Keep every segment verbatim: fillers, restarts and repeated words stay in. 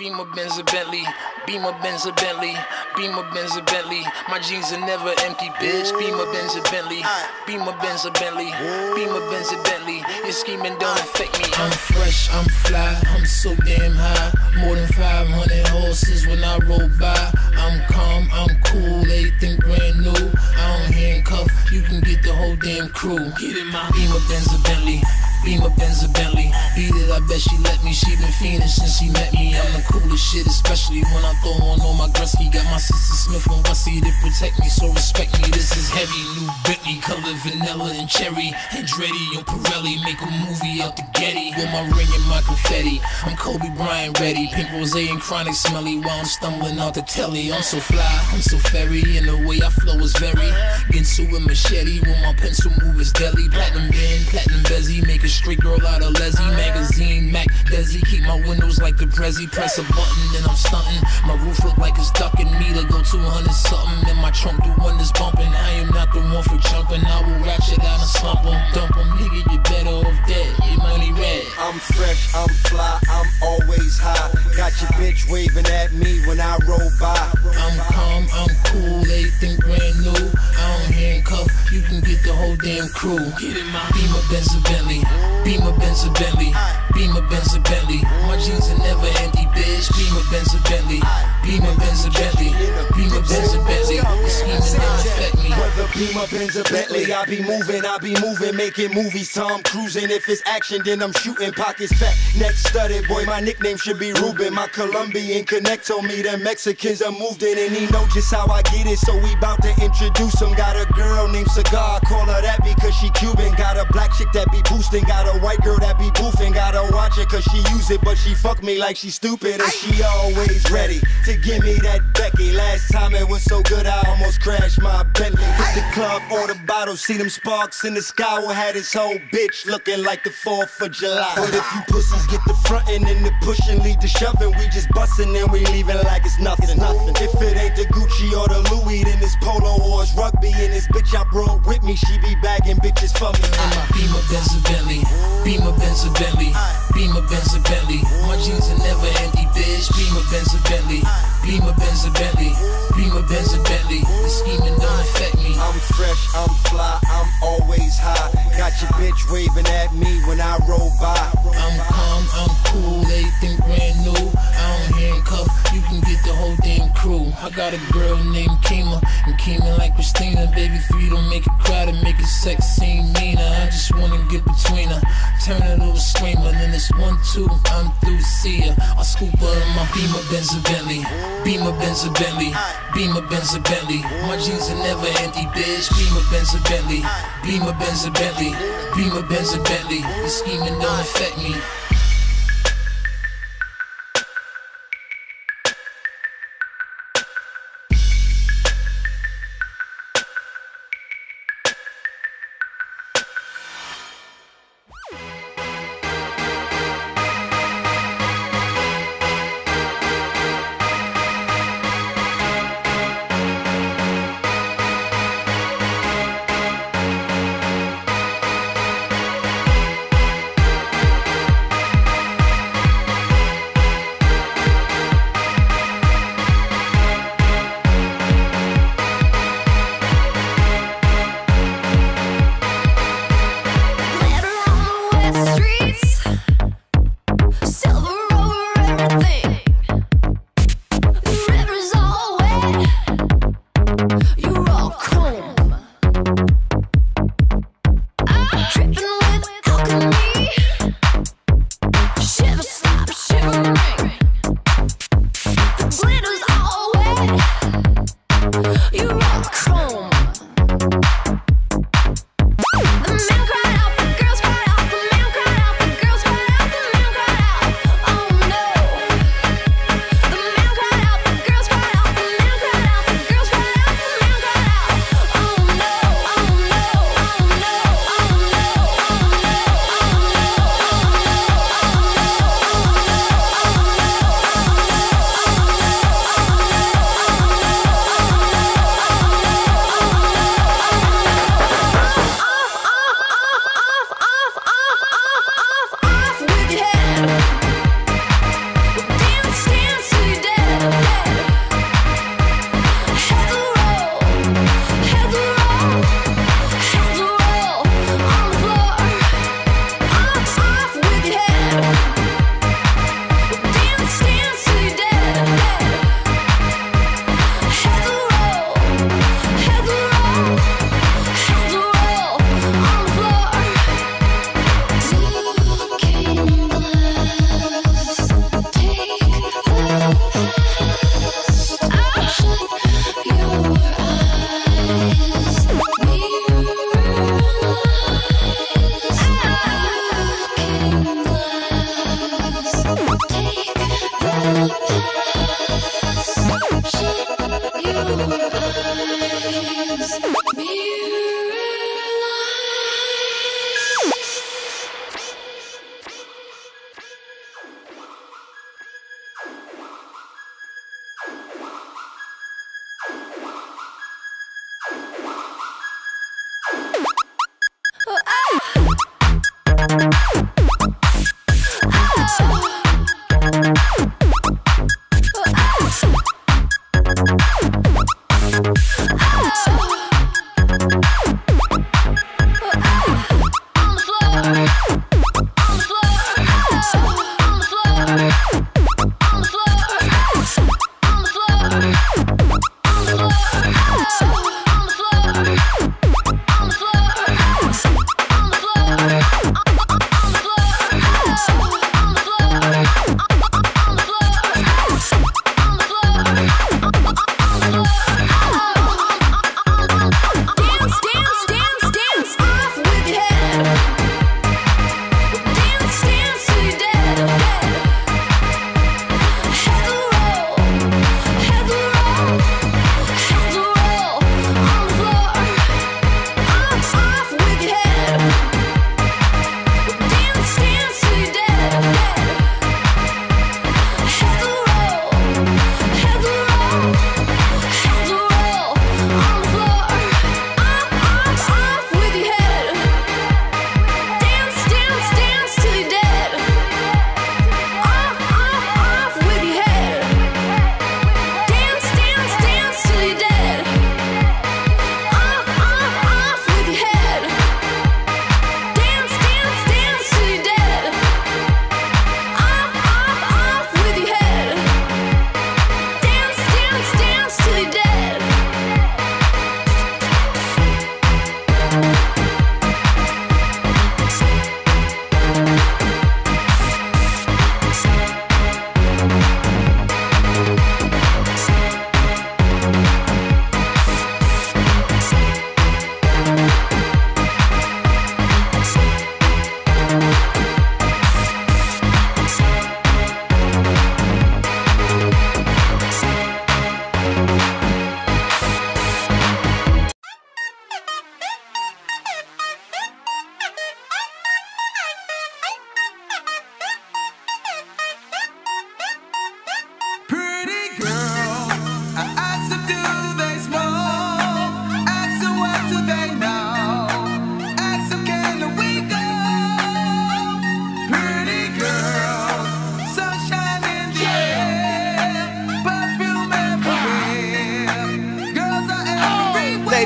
Beamer, Benz, a Bentley. Beamer, Benz, a Bentley. Beamer, Benz, a Bentley. My jeans are never empty, bitch. Beamer, Benz, a Bentley. Beamer, Benz, a Bentley. Beamer, Benz, a Bentley. Your scheming don't affect me. I'm fresh, I'm fly, I'm so damn high. More than five hundred horses when I roll by. I'm calm, I'm cool, everything brand new. I don't handcuff, you can get the whole damn crew. Get in my Beamer, Benz, a Bentley. Beamer, Benz, a Bentley. Beat it, I bet she let me. She been fiending since she met me. I'm the coolest shit, especially when I throw on all my Gretzky. Got my sister Smith and Wessie to protect me, so respect me. This is heavy, new Bentley, color vanilla and cherry. Andretti and Pirelli, make a movie out the Getty. With my ring and my confetti, I'm Kobe Bryant ready. Pink rose and chronic smelly while I'm stumbling out the telly. I'm so fly, I'm so fairy, and the way I flow is very Ginsu with machete, when my pencil move is deadly. Platinum band, platinum bezzy, make a straight girl out of Leslie. Magazine, Mac, Desi, keep my windows like the Prezi. Press a button and I'm stunting. My roof look like it's ducking me to go two hundred something. And my trunk do wonders bumping. I am not the one for jumping. I will ratchet out and slump em, dump em. Nigga, you better off dead, your money red. I'm fresh, I'm fly, I'm always high. Got your bitch waving at me when I roll by. I'm calm, I'm cool, everything brand new. I don't handcuff, you can get the whole damn crew. Get in my Beamer, Benz, a Bentley. Beamer, Benz, a Bentley. Beamer, Benz, a Bentley. My jeans are never empty, bitch. Beamer, Benz, a Bentley. Beamer, Benz, a Bentley. Beamer, Benz, a Bentley. The scheming don't affect me. Whether Beamer, Benz, a Bentley, I be moving, I be moving, making movies. Tom cruising. If it's action, then I'm shooting. Pockets fat, neck studded. Boy, my nickname should be Ruben. My Colombian connect told me that Mexicans are moved in, and he know just how I get it. So we bout to introduce him. Got a girl named Cigar, call her that because she Cuban. Got a black chick that be boosting. Got a white girl that be boofing. Gotta watch her cause she use it, but she fuck me like she stupid. And she always ready to give me that Becky. Last time it was so good I almost crashed my Bentley. Hit the club, order bottles, see them sparks in the sky. We had this whole bitch looking like the fourth of July. But if you pussies get the frontin' and the pushin', lead the shovin', we just bustin' and we leaving like it's nothing. nothing. If it ain't the Gucci or the Louis, then it's polo or it's rugby. And this bitch I brought with me, she be bagging bitches for me. And my Beamer, Benz, a Bentley. Beamer, Benz, a Bentley. Beamer, Benz, a Bentley. My jeans are never empty, bitch. Beamer, Benz, a Bentley. Beamer, Benz, a Bentley. Beamer, Benz, a Bentley. The scheming don't affect me. I'm fresh, I'm fly, I'm always high. Got your bitch waving at me when I roll by. I'm calm, I'm cool, everything brand new. I don't handcuff, you can get the whole damn crew. I got a girl named Kima, and Kima like Christina. Baby three don't make it cry to make it sex seem meaner. I just wanna get between her, turn it over screamer. Then it's one, two, I'm through, see her. I scoop her in my Beamer, Benz, a Bentley. Beamer, Benz, a Bentley. Beamer, Benz, a Bentley. My jeans are never empty, bitch. Beamer, Benz, a Bentley. Beamer, Benz, a Bentley. Beamer, Benz, a Bentley. The scheming don't affect me.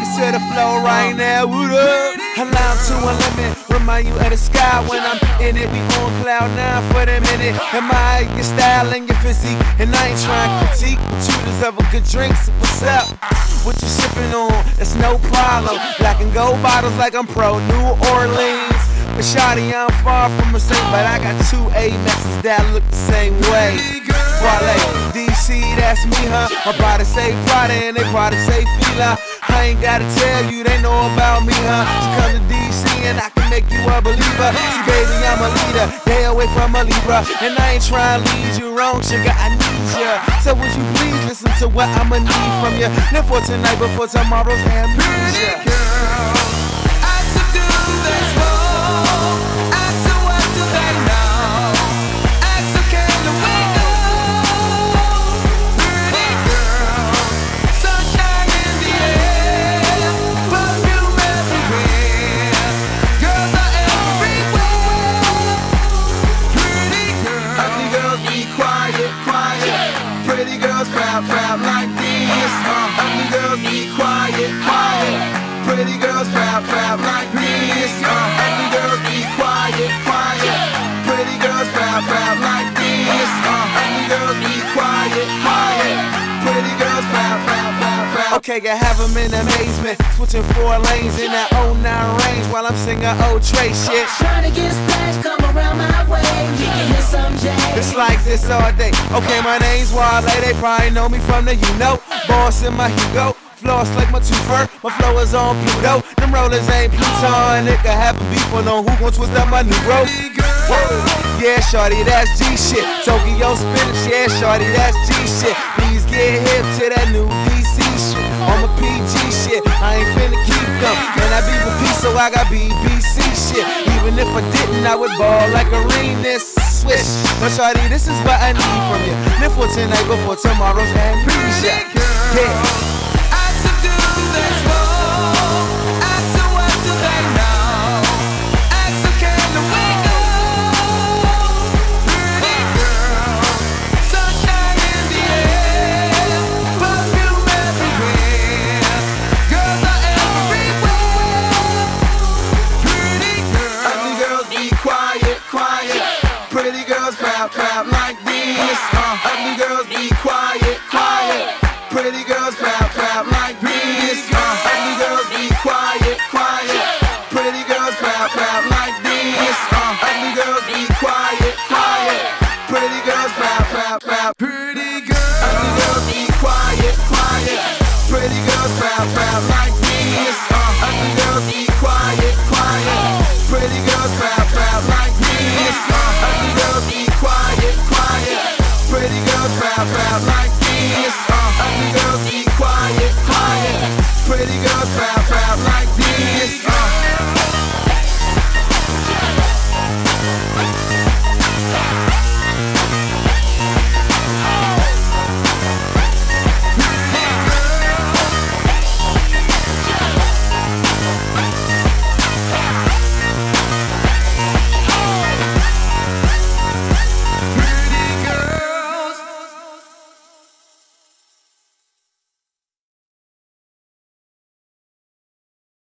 it to the floor right now. What up? Allow to a limit, remind you of the sky when I'm in it. We on cloud nine for the minute. Admire your style and your physique, and I ain't trying to critique, but you deserve a good drink. So what's up? What you sipping on? It's no problem. Black and gold bottles like I'm pro New Orleans. But shawty, I'm far from a saint, but I got two A-Maxes that look the same way. Wale, D C, that's me, huh? My body say Prada and they probably say Fila. I ain't gotta tell you, they know about me, huh? So come to D C and I can make you a believer. See, baby, I'm a leader, they away from a Libra, and I ain't trying to lead you wrong, sugar, I need ya. So would you please listen to what I'ma need from you? Live for tonight before tomorrow's amnesia. Pretty girls crowd, crowd like this. Uh, ugly girls be quiet, quiet. Pretty girls crowd, crowd like this. Uh, ugly girls be quiet, quiet. Pretty girls crowd, crowd like this. Uh, ugly girls be quiet, quiet. Pretty girls crowd, crowd, crowd, crowd. Okay, I have them in amazement, switching four lanes in that oh nine range while I'm singing old Trey shit. Tryna get splashed, come around my way. You can hit some J. It's like this all day. Okay, my name's Wale, they probably know me from the you know. Boss in my Hugo, floss like my two-fur. My flow is on Pluto, them rollers ain't Pluton. Nigga have a beef on who gon' twist up my new rope. Yeah, shorty, that's G shit. Tokyo spinach, yeah, shorty, that's G shit. Please get hip to that new D C shit. On my P G shit, I ain't finna keep them. And I be with P, so I got B B C shit. Even if I didn't, I would ball like arenas. Swish. But shorty, this is what I need from you. Live for tonight before tomorrow's amnesia. Yeah. Pretty girls crowd, crowd like this. Uh, ugly girls be quiet, quiet. Pretty girls crowd, crowd like this. Uh, ugly girls be quiet, quiet. Pretty girls crowd, crowd like this. Uh, ugly girls be quiet, quiet. Pretty girls crowd, crowd, crowd. Pretty girls. Ugly girls be quiet, quiet. Pretty girls crowd, crowd like this. Uh, ugly girls be quiet, quiet. Pretty girls crowd, crowd like this. Uh, ugly girls be quiet, quiet. Pretty girls crowd, crowd like this. Uh, ugly girls be quiet, quiet.